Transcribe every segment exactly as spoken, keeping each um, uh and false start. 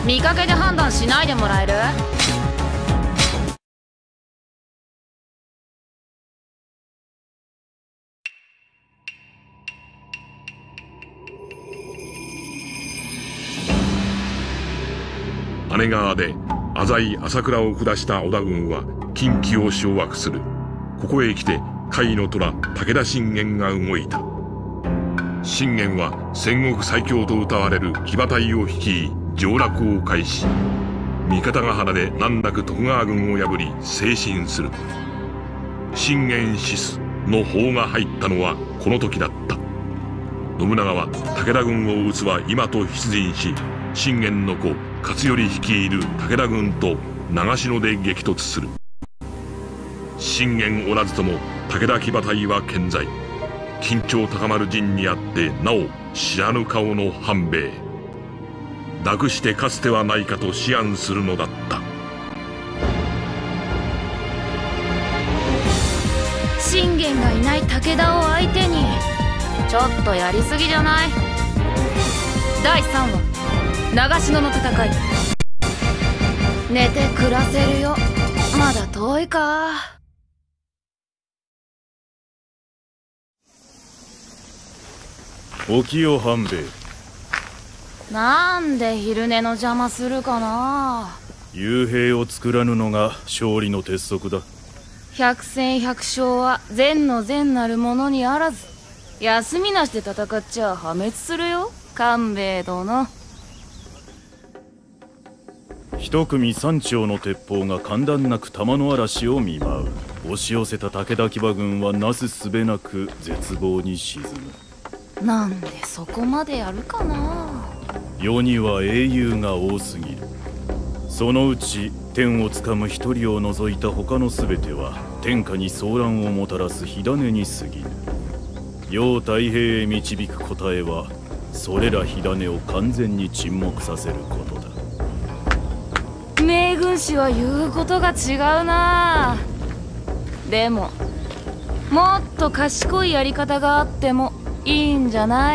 見かけで判断しないでもらえる？ 姉川で浅井朝倉を下した織田軍は近畿を掌握する。ここへ来て甲斐の虎武田信玄が動いた。信玄は戦国最強と謳われる騎馬隊を率い上洛を開始。三方ヶ原で難なく徳川軍を破り西進する。信玄死すの砲が入ったのはこの時だった。信長は武田軍を討つは今と出陣し、信玄の子勝頼率いる武田軍と長篠で激突する。信玄おらずとも武田騎馬隊は健在。緊張高まる陣にあってなお知らぬ顔の半兵衛。楽して勝つ手はないかと思案するのだった。 信玄がいない武田を相手にちょっとやりすぎじゃない？だいさんわ長篠の戦い。寝て暮らせるよ。まだ遠いか。 起きよ半兵衛。 なんで昼寝の邪魔するかな。 幽閉を作らぬのが勝利の鉄則だ。 百戦百勝は善の善なるものにあらず。休みなしで戦っちゃ破滅するよ官兵衛殿。 一組三丁の鉄砲が間断なく玉の嵐を見舞う。押し寄せた武田騎馬軍はなすすべなく絶望に沈む。 なんでそこまでやるかな。 世には英雄が多すぎる。そのうち天をつかむ一人を除いた他の全ては天下に騒乱をもたらす火種に過ぎぬ。世を太平へ導く答えはそれら火種を完全に沈黙させることだ。 名軍師は言うことが違うな。でももっと賢いやり方があってもいいんじゃない？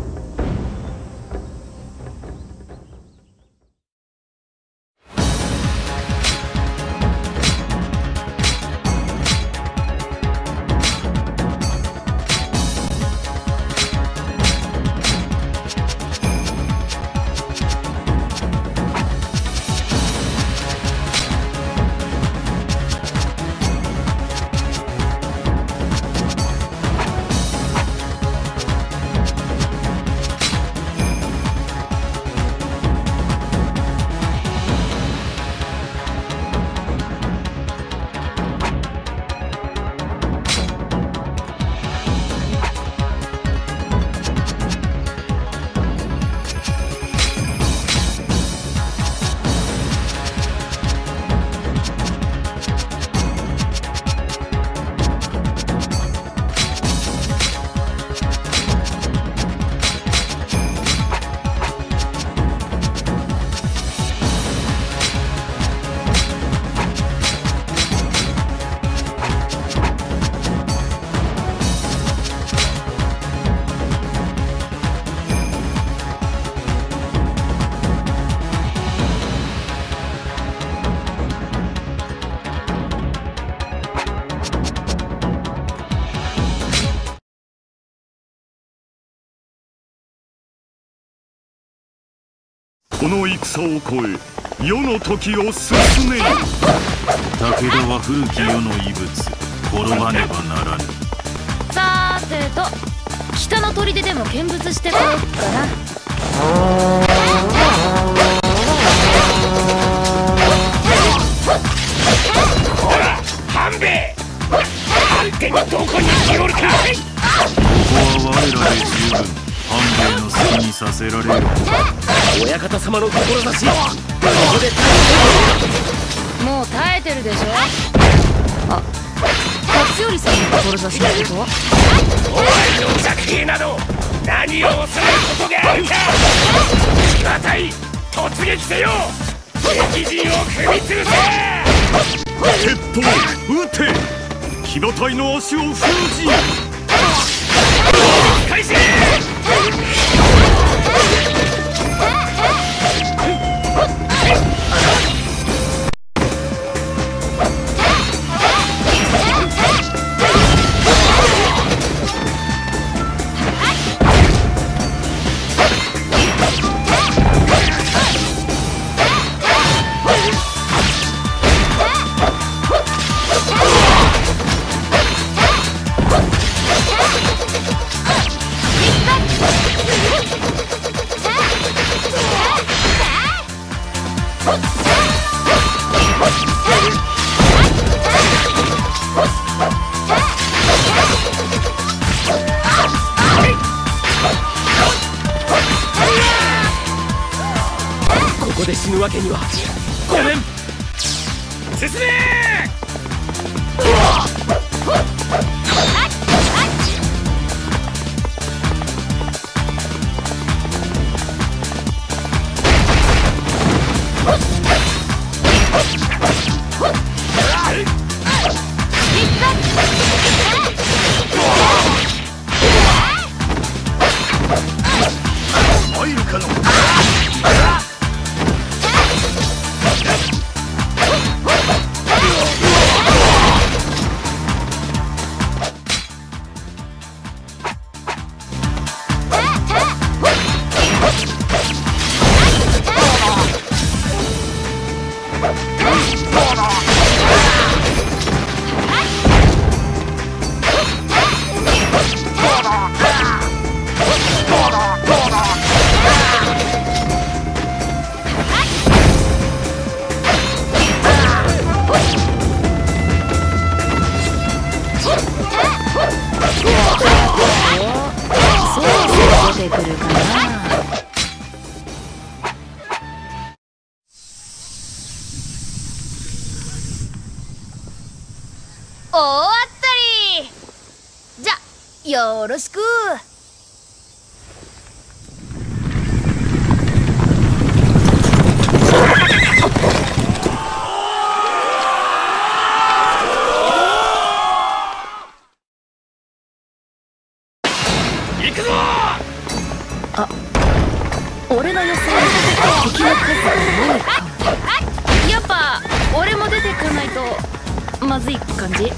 この戦を越え世の時を進め。武田は古き世の遺物、滅ばねばならぬ。 さーてと北の砦でも見物してこよっかな。 ほら半兵衛、あんてがどこに来おるか。ここは我らで十分半兵衛の好きにさせられる。 親方様の志、 もう耐えてるでしょ。あ、勝頼さんの志のことは。 お前の弱兵など何を恐れることがあるか。騎馬隊突撃せよ。敵陣を踏み潰せ。 鉄砲撃て。騎馬隊の足を封じ。 開始。 で死ぬわけには。ごめん。進め参るかの。 出てくるかな。大当たり。じゃよろしく。 行くぞ。 あ、俺の予想より敵の数が多いかも。やっぱ俺も出てかないとまずい感じ。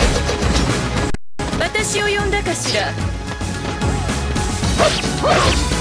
私を呼んだかしら。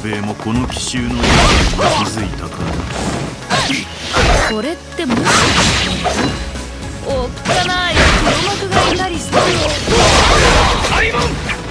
兵衛もこの奇襲の意味に気づいたか。 これってもしかしておっかない黒幕がいたりしたよ。 サイモン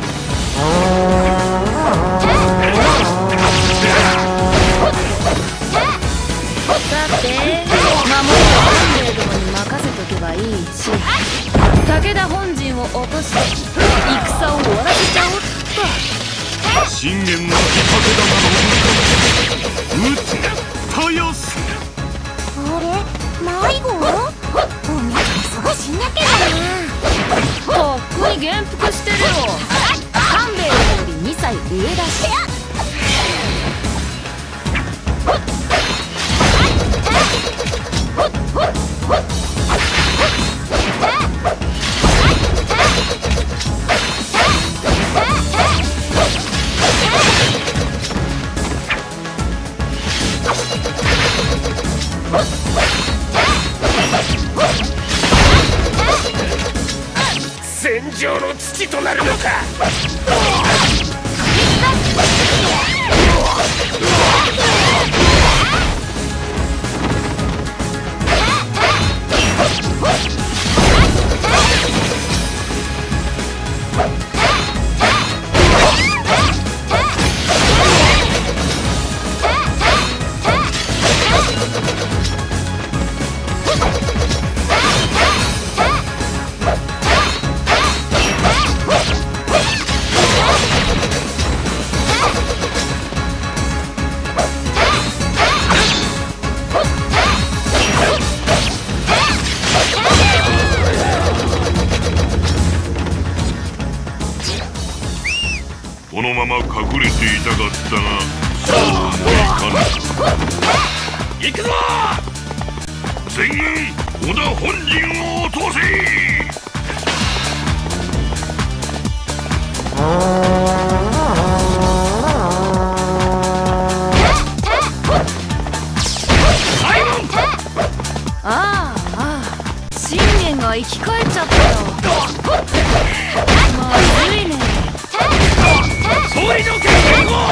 だって守りは半兵衛殿に任せとけばいいし、武田本陣を落として戦を終わらせちゃおうっと。 信玄の武田なの撃てたやす。 あれ迷子？おめえ忙しいんだけどな。 とっくに元服してるよ。半兵衛よりにさい上だし。 戦場の土となるのか。 このまま隠れていたかったが、そうもいかぬ。 行くぞ。 全軍織田本陣を落とせ。 ああああ、信玄が生き返っちゃったよ。まずいね。 総理の決定を。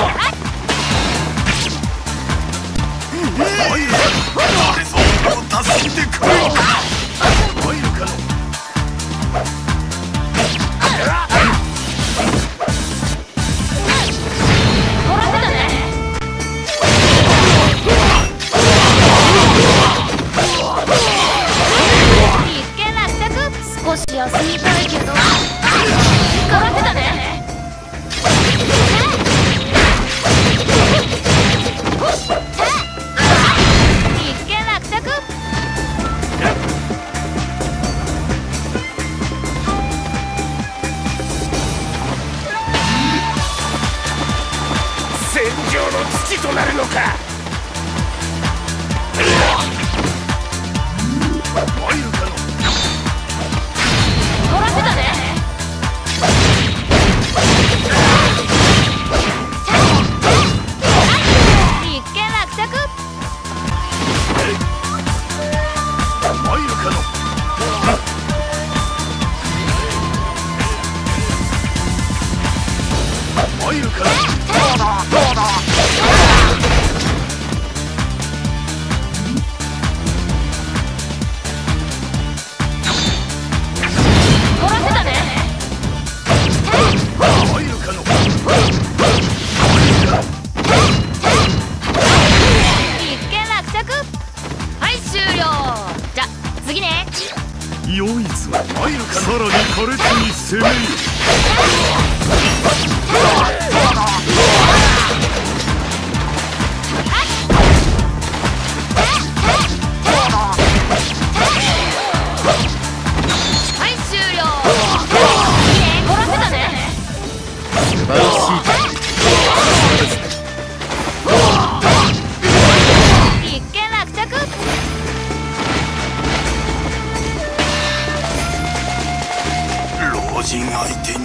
誰ぞを助けてくれ。参るかの。 少し休みたいけど空手だね。一件落着。 戦場の土となるのか。 参るかの。 空手だね。一件落着。 参るかの。参るかの。どうだどうだ。良いぞ。さらに苛烈に攻めよ。 はい終了。いいね、こらせたね。 素晴らしい。 一件落着。 老人相手に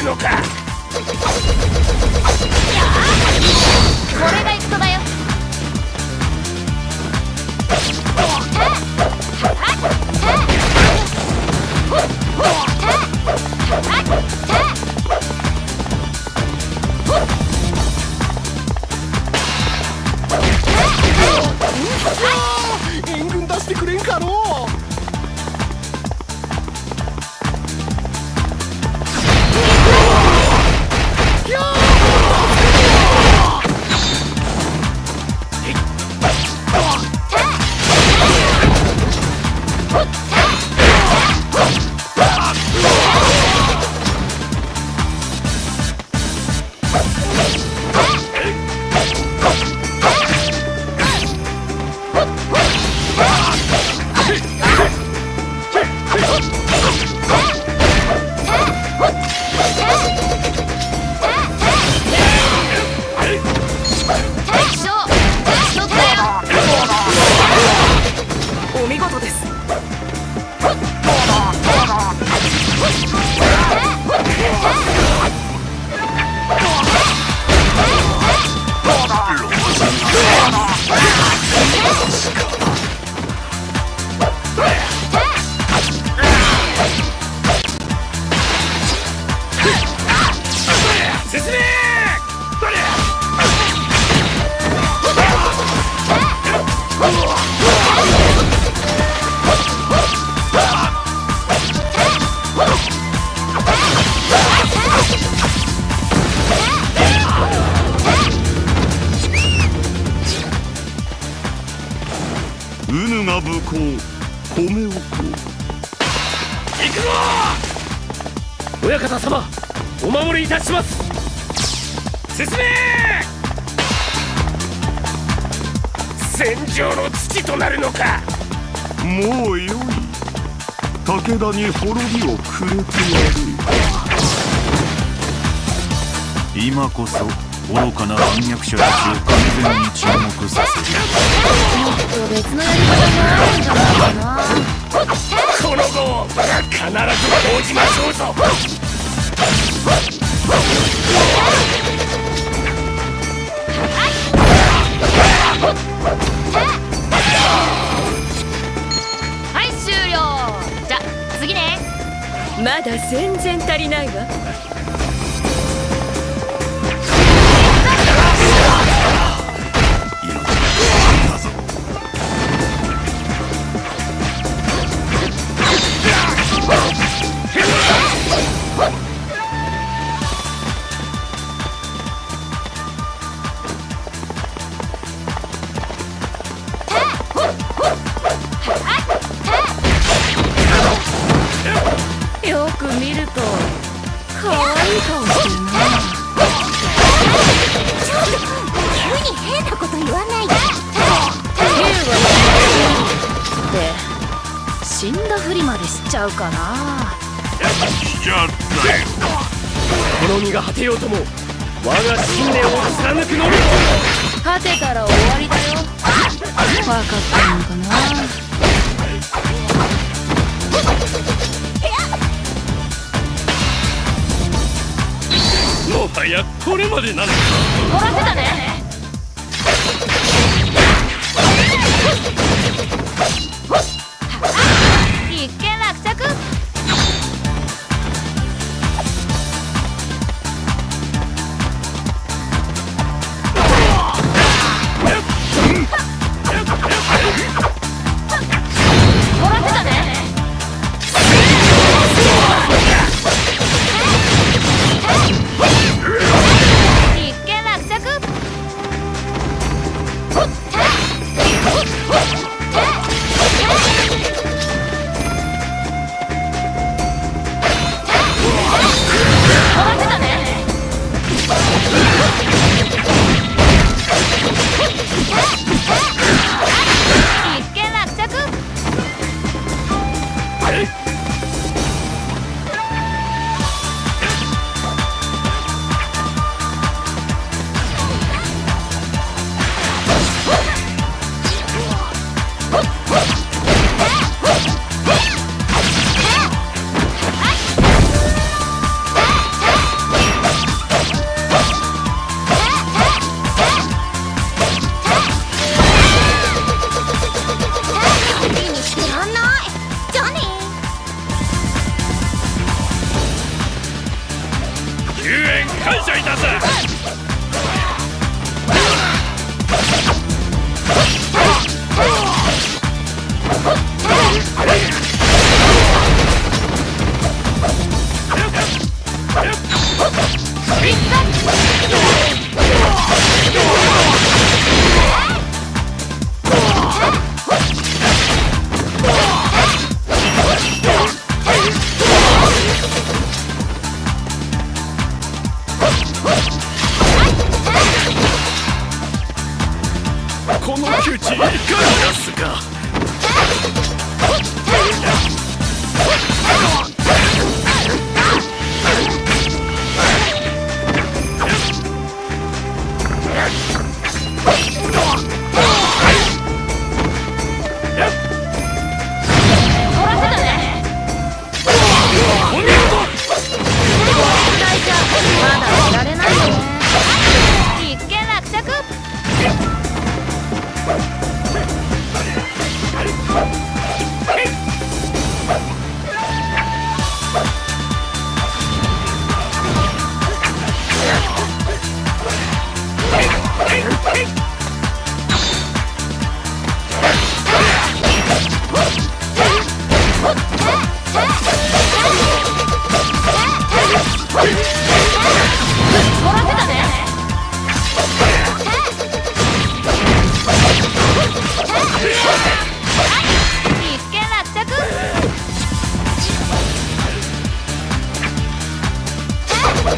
のか。 これが行くとだよ。 援軍出してくれんかのう。 お見事です。 進め。 うぬが武功米をこう。 行くぞ。親方様、お守りいたします。進め。戦場の土となるのか。 もうよい。武田に滅びをくれてやる。今こそ愚かな暗躍者たちを完全に沈黙させる。 もっと別のやり方もあるんじゃないかな。 この後必ず報じましょうぞ。 はい、終了。じゃ次ね。 まだ全然足りないわ。よく見ると可愛い顔してるな。 ちょっと急に変なこと言わないで。 兵はって死んだふりまでしちゃうかな。 しちゃったよ。 この身が果てようとも我が信念を貫くのみ。 果てたら終わりだよ。分かってるのかな。 もはやこれまでなのか。 もらってたね。一件落着。もらってたね。一件落着。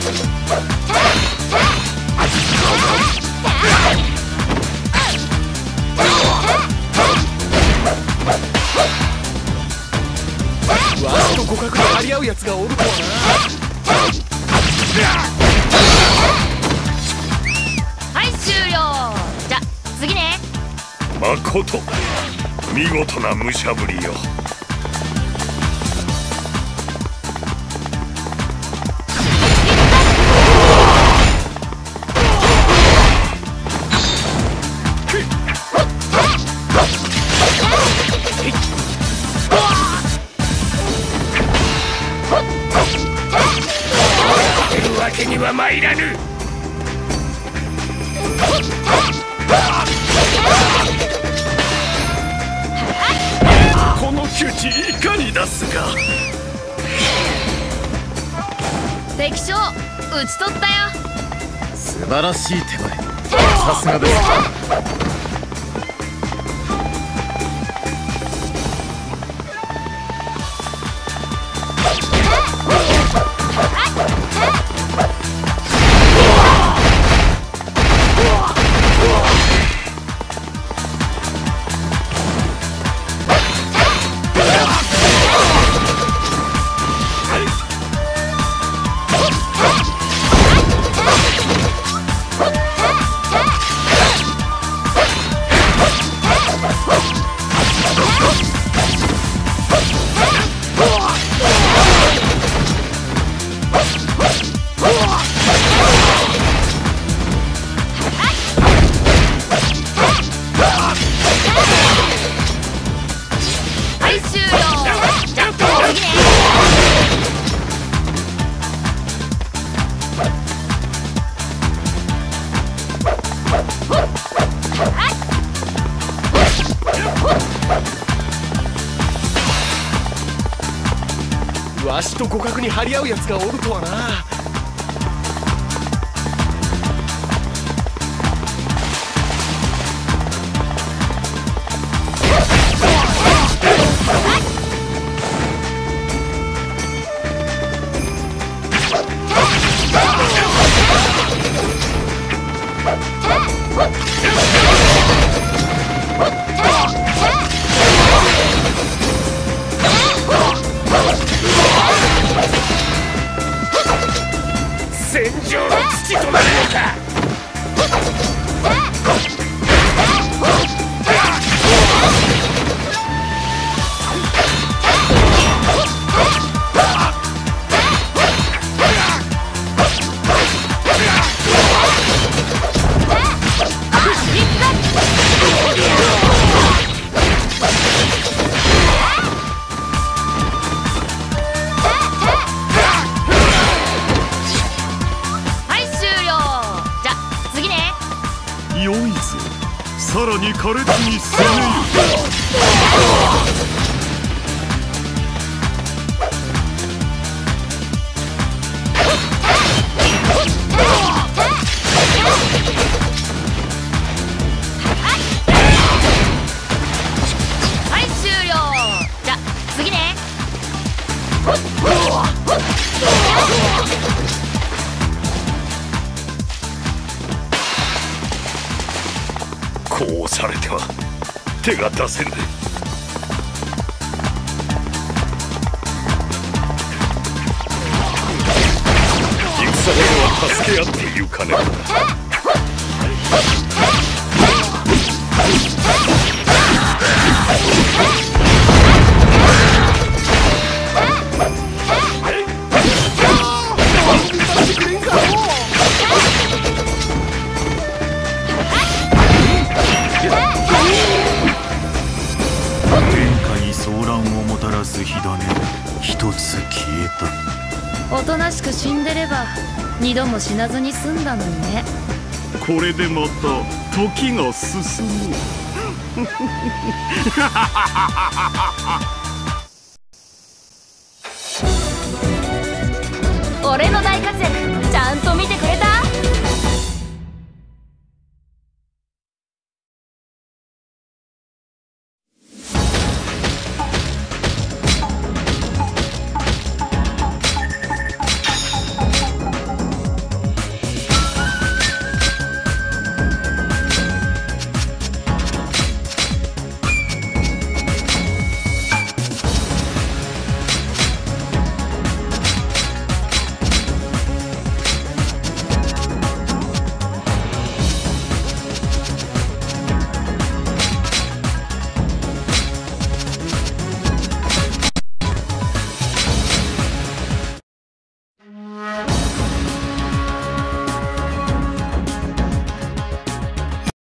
わしと互角で張り合うやつがおるとはな。 はい終了。じゃ次ね。 まこと見事な武者ぶりよ。 出るわけには参らぬ。 この窮地いかに出すか。 敵将討ち取ったよ。 素晴らしい手前。さすがです。 はい終了。じゃ次ね。 わしと互角に張り合うやつがおるとはな。戦場の土となるのか。 良いぞ。さらに苛烈に攻めよ。 はい終了。じゃ次ね。 こうされては手が出せんで。戦では助け合ってゆかねばな。 火種一つ消えた。おとなしく死んでれば二度も死なずに済んだのにね。 これでまた時が進む。